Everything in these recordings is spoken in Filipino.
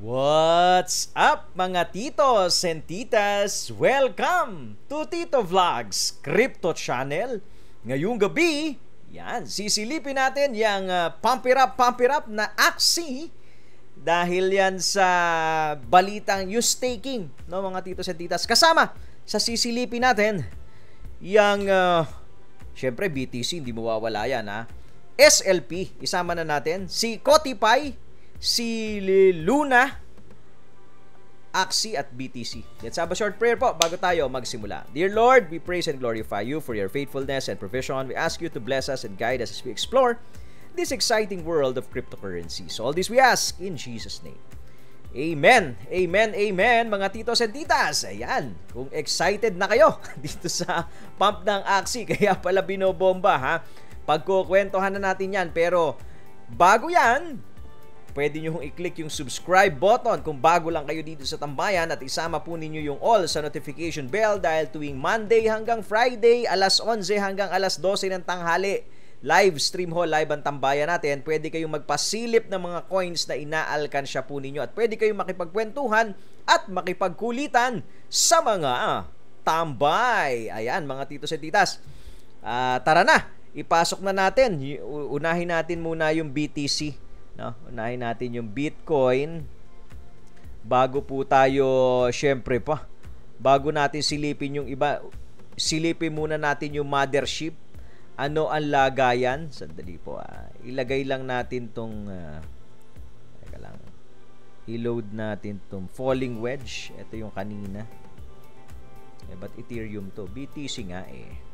What's up mga titos and titas? Welcome to TitoVlogs.Crypto channel. Ngayong gabi, yan, sisilipin natin yung pump it up na AXIE dahil yan sa balitang yung staking, no mga titos and titas. Kasama sa sisilipin natin yung syempre BTC, hindi mawawala yan ha. SLP, isama na natin si COTI, si Luna, AXIE at BTC. Let's have a short prayer po bago tayo magsimula. Dear Lord, we praise and glorify you for your faithfulness and provision. We ask you to bless us and guide us as we explore this exciting world of cryptocurrencies. All this we ask in Jesus' name. Amen. Amen. Amen. Mga titos and titas. Ayan. Kung excited na kayo dito sa pump ng AXIE, kaya pala binobomba ha. Pagkukwentuhan na natin yan. Pero bago yan, pwede nyo i-click yung subscribe button kung bago lang kayo dito sa tambayan at isama po ninyo yung all sa notification bell dahil tuwing Monday hanggang Friday, alas 11 hanggang alas 12 ng tanghali, live stream ho, live ang tambayan natin. Pwede kayong magpasilip ng mga coins na inaalkansya po ninyo at pwede kayong makipagkwentuhan at makipagkulitan sa mga tambay. Ayan mga titos at titas. Tara na, ipasok na natin. Unahin natin muna yung BTC. No, unahin natin yung Bitcoin bago po tayo syempre pa bago natin silipin yung iba, silipin muna natin yung mothership. Ano ang lagayan? Sandali po, ilagay lang natin tong teka lang, i-load natin tong falling wedge. Ito yung kanina, but Ethereum to, BTC nga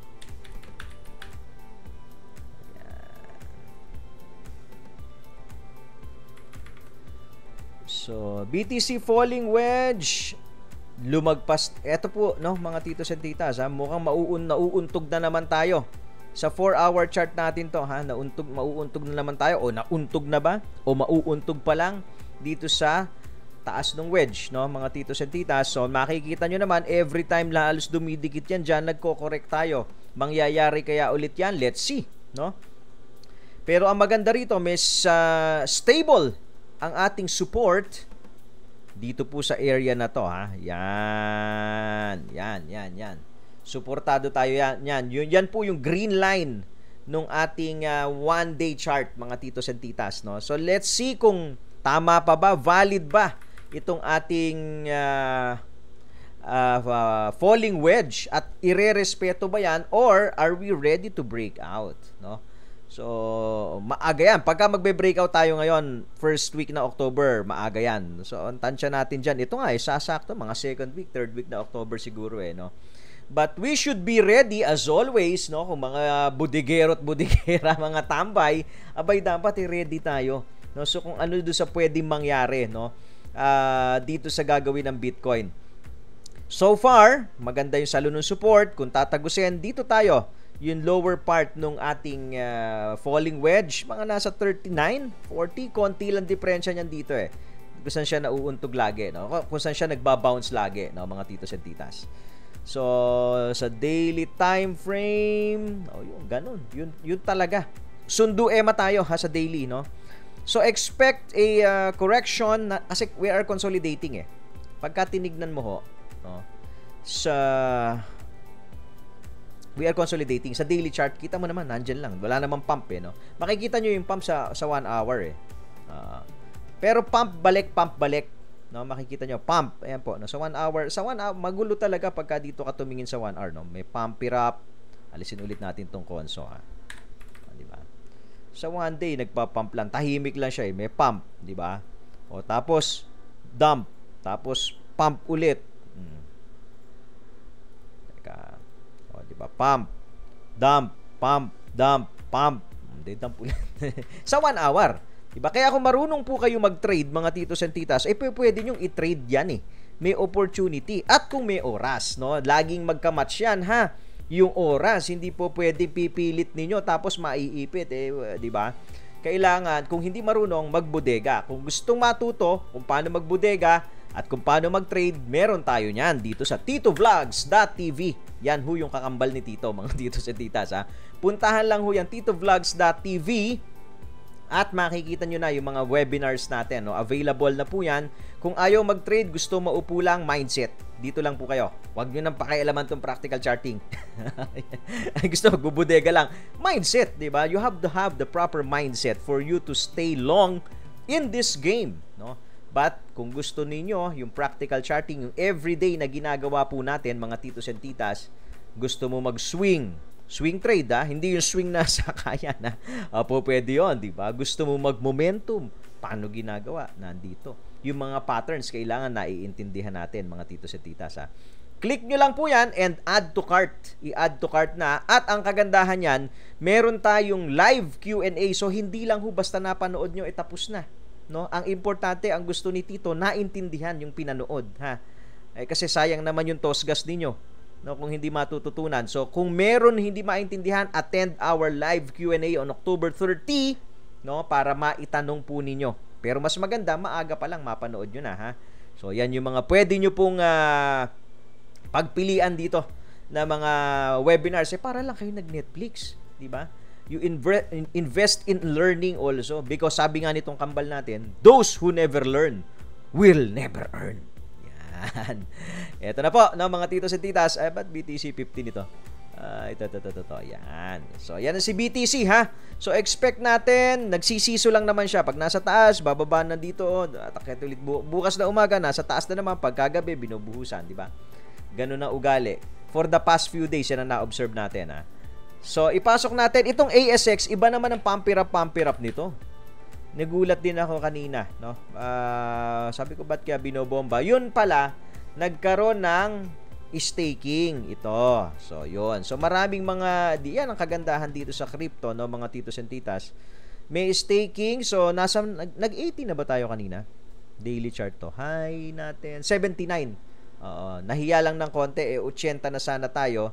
So, BTC falling wedge, lumagpas. Ito po, no, mga titos and titas, mukhang nauuntog na naman tayo. Sa 4-hour chart natin to, mauuntog na naman tayo, o nauntog na ba? O mauuntog pa lang dito sa taas ng wedge, no, mga titos and titas. So, makikita nyo naman, every time halos dumidikit yan dyan, nagko-correct tayo. Mangyayari kaya ulit yan? Let's see, no? Pero ang maganda rito, may stable ang ating support dito po sa area na to ha. Yan. Suportado tayo yan. Yan po yung green line nung ating one-day chart mga titos and titas, no. So let's see kung tama pa ba, valid ba itong ating falling wedge at irerespeto ba yan or are we ready to break out, no? So, maaga yan. Pagka magbe-breakout tayo ngayon, first week na October, maaga yan. So, ang tansya natin dyan, ito nga, sasakto, mga second week, third week na October siguro no. But we should be ready as always, no, kung mga budigero at budigera, mga tambay, abay dapat ready tayo, no. So, kung ano doon sa pwedeng mangyari, no, dito sa gagawin ng Bitcoin. So far, maganda yung salo ng support. Kung tatagusin, dito tayo. Yung lower part nung ating falling wedge, mga nasa 39, 40, konti lang diferensya niyan dito kung saan siya nauuntog lagi, no? Kung saan siya nagba-bounce lagi, no, mga titos and titas. So, sa daily time frame, yung ganun. Yun talaga. Sundo ema tayo sa daily, no? So, expect a correction kasi we are consolidating Pagka tinignan mo ho, no? We are consolidating. Sa daily chart, kita mo naman, nandyan lang. Wala namang pump no? Makikita nyo yung pump sa 1 hour pero pump balik, no? Makikita nyo, pump. Ayan po, no? Sa 1 hour, magulo talaga pagka dito ka tumingin sa 1 hour, no? May pump it up. Alisin ulit natin tong konso, diba? Sa 1 day, nagpa-pump lang. Tahimik lang siya, May pump, diba? O, tapos, dump. Tapos, pump ulit. Diba? Pump, dump, pump, dump, pump. Hindi, dump ulit. Sa 1 hour. Diba? Kaya kung marunong po kayo mag-trade, mga titos and titas, pwede nyong i-trade yan May opportunity. At kung may oras, no? Laging magka-match yan, Yung oras, hindi po pwede pipilit ninyo tapos maiipit, diba? Kailangan, kung hindi marunong, magbodega. Kung gustong matuto kung paano magbodega at kung paano mag-trade, meron tayo niyan dito sa TitoVlogs.tv. Yan ho yung kakambal ni Tito, mga titos at titas Puntahan lang ho yan, TitoVlogs.tv. At makikita nyo na yung mga webinars natin. No? Available na po yan. Kung ayaw mag-trade, gusto maupo lang, mindset. Dito lang po kayo. Huwag nyo nang pakialaman tong practical charting. Gusto magbubudega lang. Mindset, di ba? You have to have the proper mindset for you to stay long in this game. No? But kung gusto ninyo, yung practical charting, yung everyday na ginagawa po natin, mga titos and titas, gusto mo mag-swing. Swing trade, hindi yung swing na sakayan. Apo, pwede yun, di ba? Gusto mo mag-momentum. Paano ginagawa? Nandito. Yung mga patterns, kailangan naiintindihan natin, mga titos at titas. Click nyo lang po yan and add to cart. I-add to cart na. At ang kagandahan yan, meron tayong live Q&A. So, hindi lang ho basta napanood nyo, tapos na. No? Ang importante, ang gusto ni Tito, naintindihan yung pinanood. Kasi sayang naman yung tosgas ninyo. No, kung hindi matututunan. So, kung meron hindi maintindihan, attend our live Q&A on October 30, no, para maitanong po ninyo. Pero mas maganda, maaga pa lang mapanood nyo na, ha? So, yan yung mga pwede nyo pong pagpilian dito na mga webinars. Para lang kayo nag-Netflix, di ba? You invest in learning also because sabi nga nitong kambal natin, those who never learn will never earn. Yan. Ito na po, no, mga titos at titas. Ba't BTC 50 nito? Ito. Yan. So, yan si BTC, ha? So, expect natin, nagsisiso lang naman siya. Pag nasa taas, bababa na dito. Atakit ulit. Bukas na umaga, nasa taas na naman. Pagkagabi, binubuhusan, di ba? Ganun na ugali. For the past few days, yan ang na-observe natin, ha? So, ipasok natin. Itong AXS, iba naman ang pump up nito. Nagulat din ako kanina, no? Sabi ko, ba't kaya binobomba? Yun pala, nagkaroon ng staking ito. So, yun. So, maraming mga, yan ang kagandahan dito sa crypto, no? Mga titos and titas. May staking. So, nag-80 na ba tayo kanina? Daily chart to. High natin. 79. Nahiya lang ng konti. 80 na sana tayo.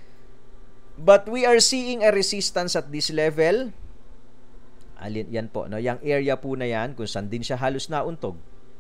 But we are seeing a resistance at this level. Yan po, no? Yung area po na yan, kung saan din siya halos nauntog.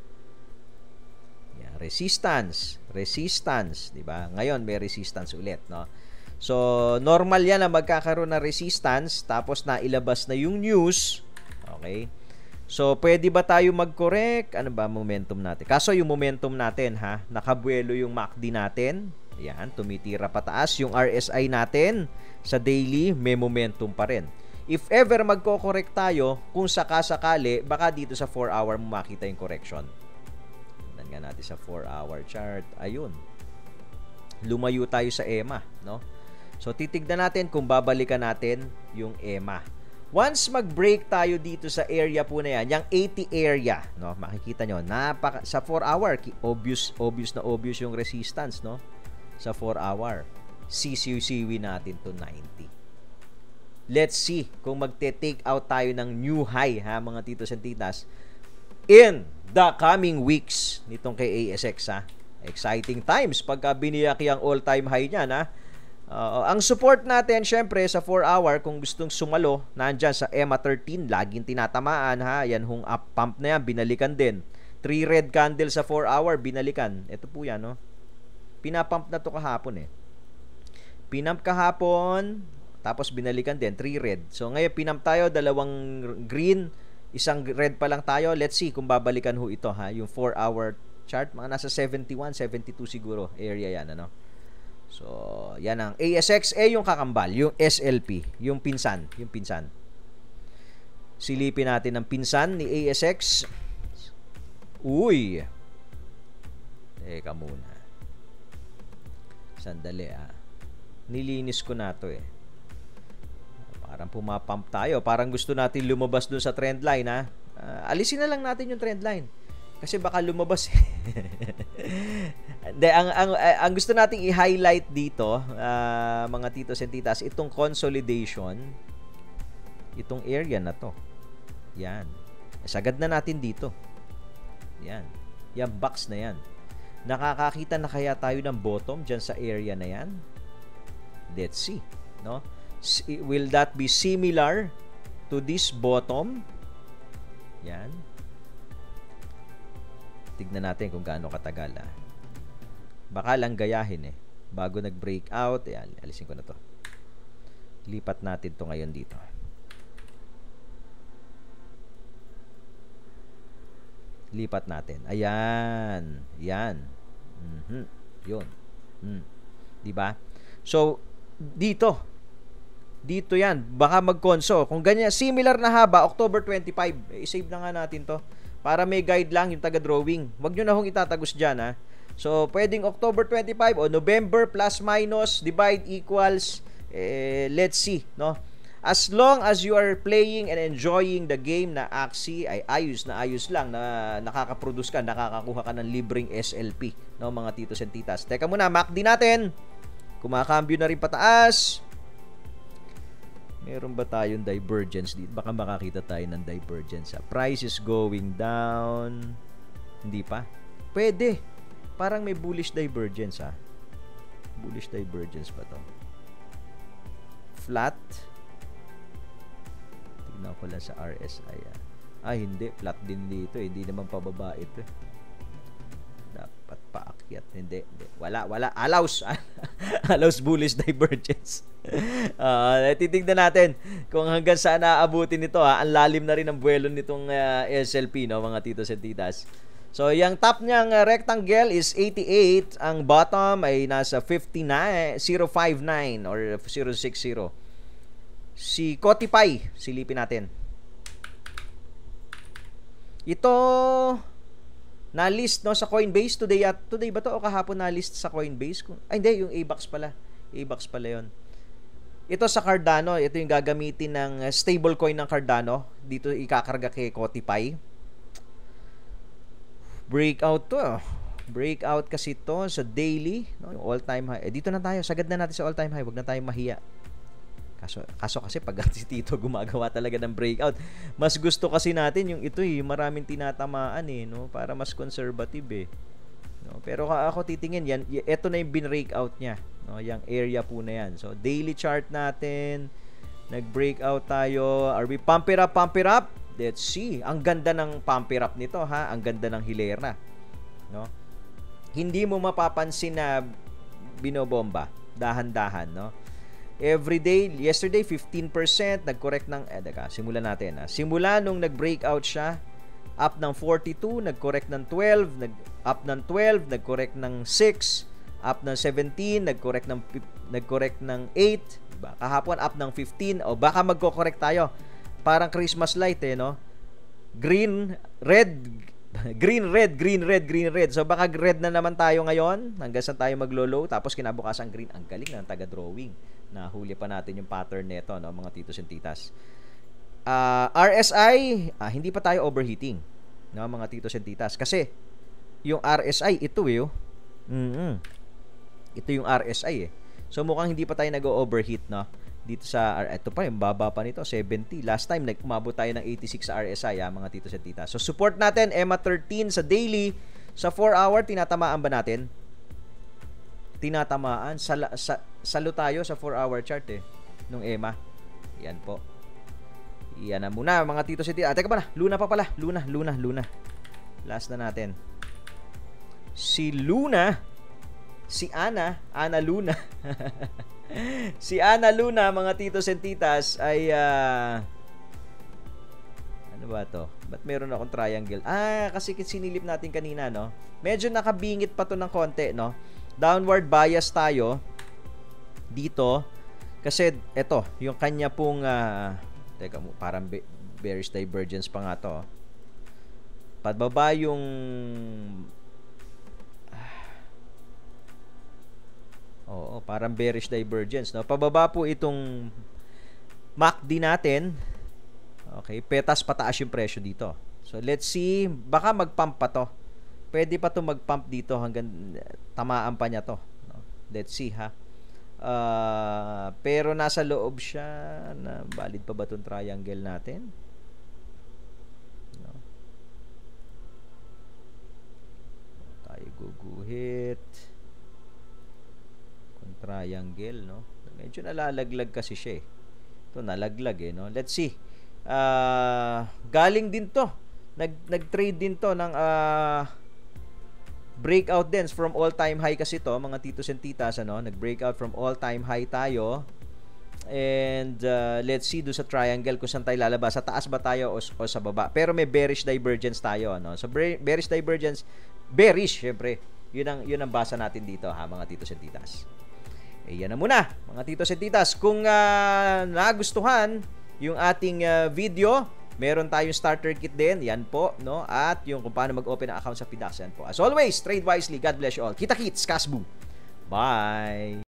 Yan, resistance, di ba? Ngayon may resistance ulit, no? So, normal yan na magkakaroon ng resistance, tapos nailabas na yung news. Okay? So, pwede ba tayo mag-correct? Ano ba momentum natin? Kaso yung momentum natin, ha? Nakabuelo yung MACD natin. Yan, tumitira pataas. Yung RSI natin sa daily, may momentum pa rin. If ever magko-correct tayo, kung sakasakali, baka dito sa 4-hour mo makita yung correction. Tignan nga natin sa 4-hour chart. Ayun. Lumayo tayo sa EMA, no? So, titignan natin kung babalikan natin yung EMA. Once mag-break tayo dito sa area po na yan, yung 80 area, no? Makikita nyo, sa 4-hour, obvious yung resistance, no? Sa 4-hour. Sisiwi natin to 90. Let's see kung magte-take out tayo ng new high, ha, mga titos and titas, in the coming weeks nitong kay AXS, ha. Exciting times pagka biniyak yung all-time high niyan, ha. Ang support natin, syempre, sa 4-hour, kung gustong sumalo, nandyan sa EMA 13, laging tinatamaan, ha. Yan hong up pump na yan, binalikan din. 3 red candle sa 4-hour, binalikan. Ito po yan, no. Pinapump na to kahapon, eh. Pinump kahapon, tapos binalikan din, 3 red. So, ngayon, pinump tayo, 2 green, 1 red pa lang tayo. Let's see kung babalikan ho ito, ha. Yung 4-hour chart, mga nasa 71, 72 siguro. Area yan, ano. So, yan ang AXS, yung kakambal, yung SLP, yung pinsan. Silipin natin ang pinsan ni AXS. Uy! Teka muna. Sandali, nilinis ko na to, eh. Parang pumapump tayo. Parang gusto natin lumabas dun sa trend line, ha. Alisin na lang natin yung trend line. Kasi baka lumabas. ang gusto nating i-highlight dito, mga titos and titas, itong consolidation, itong area na to. Yan. Sagad na natin dito. Yan. Yan, box na yan. Nakakakita na kaya tayo ng bottom dyan sa area na yan? Let's see. No? Will that be similar to this bottom? Yan. Tignan natin kung gaano katagal, ha. Baka lang gayahin, eh. Bago nag-break out, alisin ko na to. Lipat natin to ngayon dito. Lipat natin. Ayan. Yan. Yun. 'Di ba? So, dito yan. Baka magkonso. Kung ganyan, similar na haba, October 25. I-save na nga natin to. Para may guide lang yung taga-drawing. Huwag nyo na hong itatagos dyan, ha. So, pwedeng October 25 o November plus minus, divide equals, let's see, no? As long as you are playing and enjoying the game na AXIE, ay ayos lang na nakaka-produce ka, nakakakuha ka ng libreng SLP, no, mga titos and titas. Teka muna, MACD natin. Kumakambyo na rin pataas. Meron ba tayong divergence dito? Baka makakita tayo ng divergence. Price is going down. Hindi pa. Pwede. Parang may bullish divergence, ha. Bullish divergence pa to. Flat. Tignan ko lang sa RSI. Hindi. Flat din dito. Hindi naman pababa ito. Dapat paakyat. Hindi. Wala. Allows. Allows bullish divergence. Titignan natin kung hanggang saan naaabutin nito, ha. Ang lalim na rin ang buwelo nitong SLP, no, mga titos and titas. So, yung top niyang rectangle is 88. Ang bottom ay nasa 059 or 060. Si COTI, silipin natin. Ito na-list, no, sa Coinbase today ba to o kahapon na-list sa Coinbase? Hindi, yung ABAX pala. ABAX pala yun. Ito sa Cardano, ito yung gagamitin ng stablecoin ng Cardano. Dito ikakarga kay COTI. Breakout to. Breakout kasi to sa daily, no, yung all-time high. Dito na tayo, sagad na natin sa all-time high. Huwag na tayong mahiya. Kaso kasi pag si Tito gumagawa talaga ng breakout, mas gusto kasi natin yung ito, maraming tinatamaan, no, para mas conservative, no. Pero ako titingin yan, ito na yung bin-breakout niya, no, yung area po na yan. So daily chart natin, nag-breakout tayo. Are we pump it up? Let's see. Ang ganda ng pump it up nito, ha. Ang ganda ng hilera, no. Hindi mo mapapansin na binobomba, dahan-dahan, no. Every day, yesterday 15% nag-correct ng simulan natin, ha. Simula nung nag-breakout siya, up ng 42, nag-correct ng 12, up ng 12, nag-correct ng 6, up ng 17, nag-correct ng 8, diba? Kahapon up ng 15, o baka magko-correct tayo. Parang Christmas light, no? Green, red. So baka red na naman tayo ngayon hanggang saan tayo maglo-low, tapos kinabukasan green. Ang galing ng taga-drawing. Nahuli pa natin yung pattern nito, no, mga titos and titas. RSI, hindi pa tayo overheating, no, mga titos and titas. Kasi yung RSI, ito ito yung RSI, So mukhang hindi pa tayo nag-overheat, no? Dito sa, ito pa, yung baba pa nito, 70. Last time, umabot tayo ng 86 sa RSI, mga titos at titas. So, support natin, EMA 13 sa daily. Sa 4-hour, tinatamaan ba natin? Tinatamaan. Salo tayo sa 4-hour chart, nung EMA. Yan po. Yan na muna, mga titos at titas. Teka pala, Luna pa pala. Luna. Last na natin. Si Luna, si Ana Luna. Si Ana Luna, mga titos and titas, ay ano ba to? Ba't meron akong triangle? Kasi sinilip natin kanina, no? Medyo nakabingit pa to ng konti, no? Downward bias tayo dito. Kasi eto, yung kanya pong teka mo, parang bearish divergence pa nga to. Pababa yung parang bearish divergence, no? Pababa po itong MACD natin. Okay, petas pataas yung presyo dito. So let's see, baka mag-pump pa to. Pwede pa to mag-pump dito hanggang tamaan pa niya to, no? Let's see, ha. Pero nasa loob siya, na valid pa ba tong triangle natin? No. Tayo guguhit triangle, no? Medyo nalalaglag kasi siya, Ito nalaglag, no? Let's see. Galing din to. Nag-trade din to ng breakout din from all-time high kasi to, mga titos and titas, ano? Nag-breakout from all-time high tayo. And let's see do sa triangle kung saan tayo lalabas. Sa taas ba tayo o sa baba? Pero may bearish divergence tayo, ano? So bearish divergence, bearish syempre. Yun ang basa natin dito, ha, mga titos and titas. Yan na muna, mga titos and titas. Kung nagustuhan yung ating video, meron tayong starter kit din, yan po, no? At yung kung paano mag-open ng account sa PDAX, yan po. As always, trade wisely. God bless you all. Kita-kits, Kasbu. Bye!